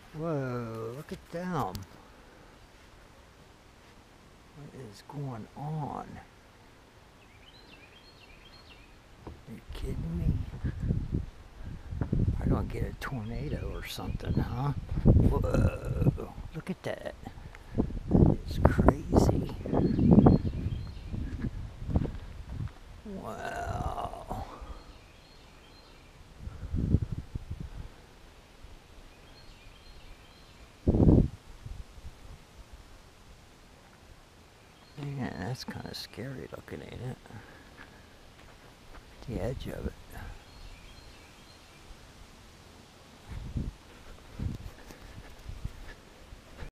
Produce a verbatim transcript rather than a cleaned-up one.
Whoa, look at them. What is going on? Are you kidding me? I'm gonna get a tornado or something, huh? Whoa, look at that. That is crazy. Wow. Man, that's kind of scary looking, ain't it? The edge of it.